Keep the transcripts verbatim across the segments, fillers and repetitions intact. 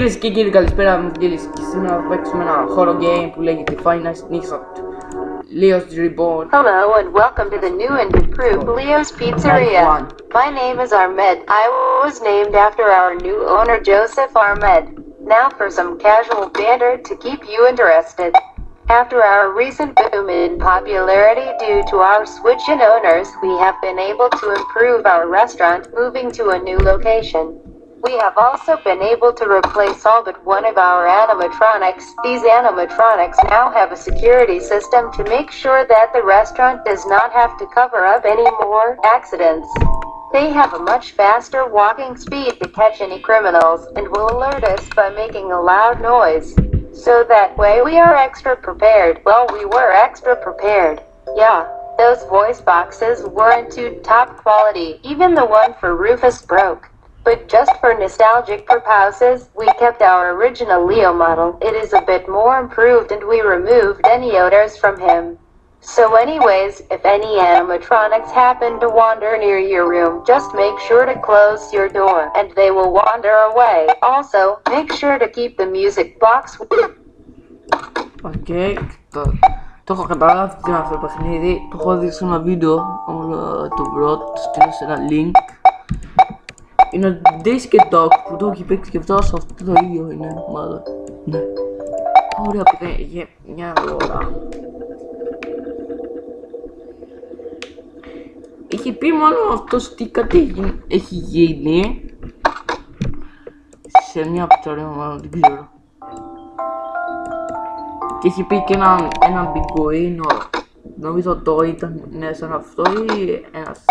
Κυρίες και κύριοι, καλησπέρα μου, Γέλης, και σήμερα θα παίξουμε ένα horror game που λέγεται Five Nights at Night. Leo's Reborn. Hello and welcome to the new and improved Leo's Pizzeria. My name is Ahmed. I was named after our new owner Joseph Ahmed. Now for some casual banter to keep you interested. After our recent boom in popularity due to our switch in owners, we have been able to improve our restaurant, moving to a new location. We have also been able to replace all but one of our animatronics. These animatronics now have a security system to make sure that the restaurant does not have to cover up any more accidents. They have a much faster walking speed to catch any criminals and will alert us by making a loud noise. So that way we are extra prepared. Well, we were extra prepared. Yeah, those voice boxes weren't too top quality. Even the one for Rufus broke. But just for nostalgic purposes, we kept our original Leo model. It is a bit more improved and we removed any odors from him. So anyways, if any animatronics happen to wander near your room, just make sure to close your door and they will wander away. Also, make sure to keep the music box. Okay, το, το έχω καταλάβει τι είναι αυτό το παιχνίδι. Το έχω δει σε ένα βίντεο, όλο το βρω, το στείλω σε ένα link. Είναι ο Daisy και Dog που το έχει παίξει και αυτό, σε αυτό το ίδιο είναι μάλλον. Ναι. Ωραία που είναι μια ώρα. Έχει πει μόνο αυτός τι κάτι έχει γίνει σε μια πτωρία, μάλλον δεν ξέρω. Και έχει πει και έναν ένα πιγκουίνο, νομίζω το ήταν ναι, σαν αυτό ή ένας.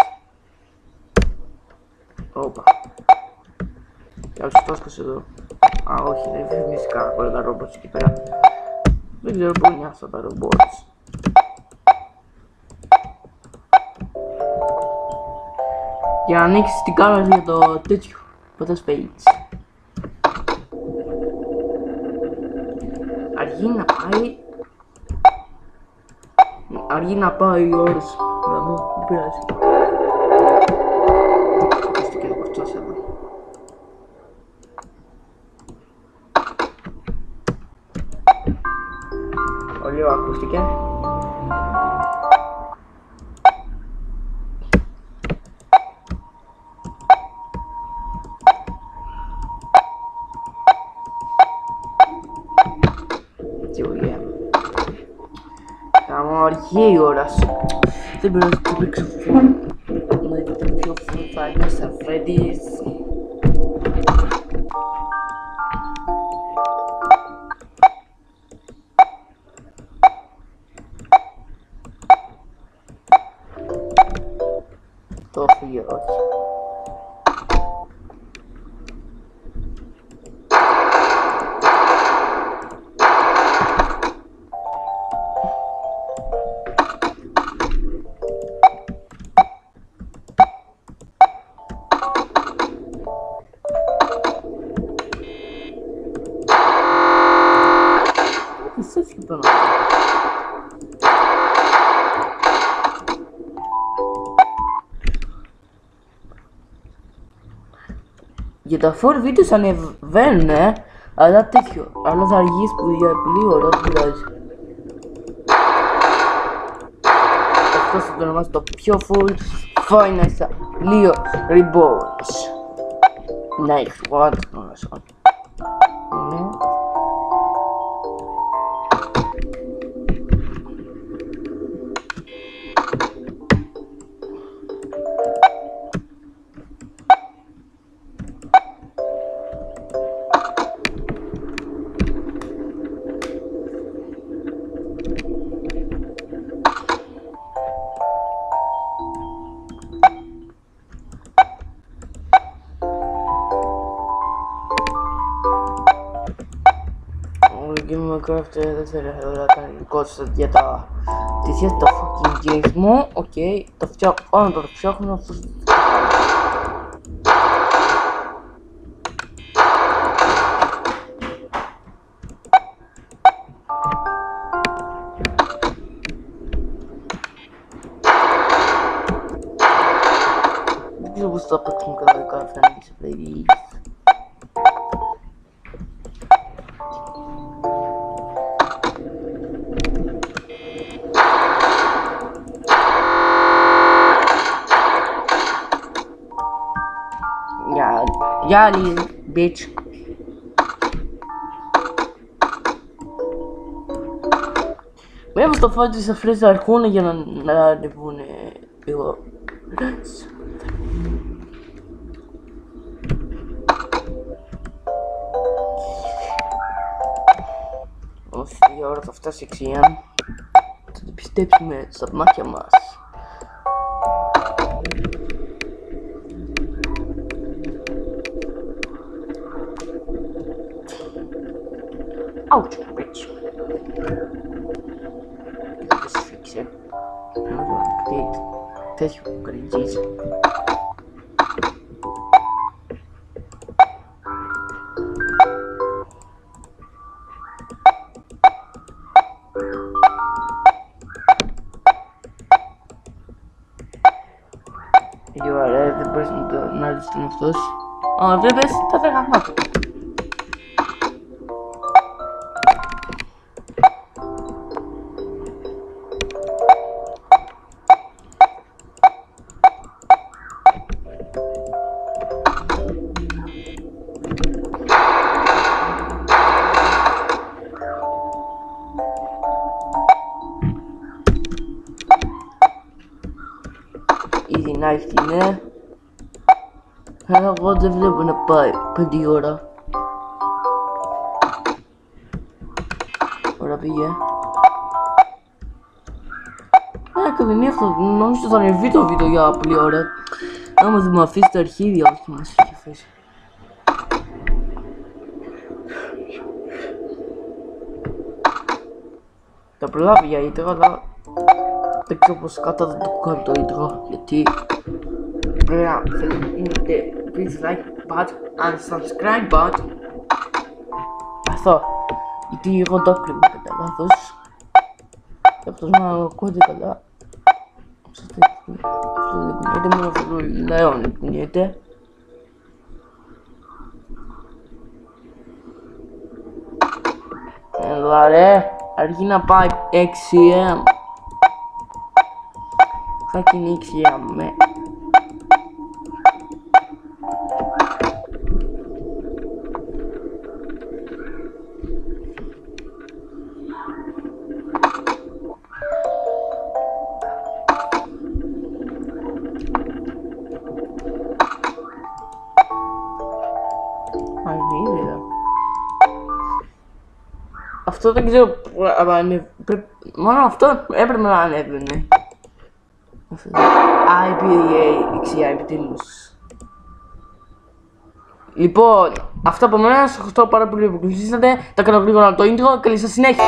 Όπα. Και άλλος το έσκασε εδώ. Α, όχι, δεν φυσικά κανένα όλα τα ρομπότς εκεί πέρα. Δεν ξέρω πού είναι αυτά τα ρομπότς. Για να ανοίξεις την κάμερα για το τέτοιο. Ποτές page. Αργεί να πάει. Αργεί να πάει η ώρες. Δεν πειράζει. Λίγο ακούστηκε. Τι ωραία. Κάμα αργή η ώρα σου. Δεν πειράζει να παίξω φουλ. Να δείτε πιο φουλ θα είναι στα Freddy's. Το φύγει όχι. Isso fica bom. Για τα φορ βίντεος ανεβαίνουνε, αλλά τέτοιο, αλλά θα αργήσει που για λίγο ώρα δεν πειράζει. Αυτό θα το ονομάσει το πιο full Five Nights at Leo's Reborn. Nice one, nice one. Ναι. Minecraft δεν θέλω να κάνει κότσο για τα τέτοια τα fucking games μου. Οκ, το φτιάχνω, πάνω το φτιάχνω αυτό. Δεν ξέρω πώς θα παίξουμε κανονικά φαίνεται σε Freddy's. Γεια άλλη, bitch. Βέβαια στο φάτι τις αφρές θα αρχούν για να, να ανεβούν λίγο. Όσο η ώρα θα φτάσει έξι εμ, θα το πιστέψουμε στα μάτια μας. Ouch, bitch. Δεν σφίξε. Να το update. Τέτοιο που κριτζίζει. Η ωραία, δεν μπορείς να το να δεις τον αυτός. Α, βλέπεις, τα θα γαμάτω. Easy knife είναι. Αλλά εγώ δεν βλέπω να πάει πέντε ώρα. Ωραία πήγε. Ε, καλή νύχτα, νομίζω θα ανεβεί το βίντεο για πολλή ώρα. Άμα δεν μου αφήσει τα αρχίδια, όχι μας έχει αφήσει. Θα προλάβει για ήτρα, αλλά δεν ξέρω πως κάτω δεν το κάνω το ήτρα, γιατί πρέπει να θέλετε please like button and subscribe button. Αυτό, γιατί εγώ το κρύβω κατά λάθος και αυτός να ακούγεται καλά. Αυτό δεν κουνιέται, μόνο αυτό το λέω δεν κουνιέται. Έλα ρε, αργεί να πάει έξι εμ. Θα κυνήξει για με. Αυτό δεν ξέρω αν ανέβαινε. Μόνο αυτό έπρεπε να ανέβαινε. άι πι έι δεξιά επιτέλους. Λοιπόν, αυτά από μένα. Σας ευχαριστώ πάρα πολύ που κλείσατε. Τα κάνω γρήγορα το intro. Καλή σας συνέχεια.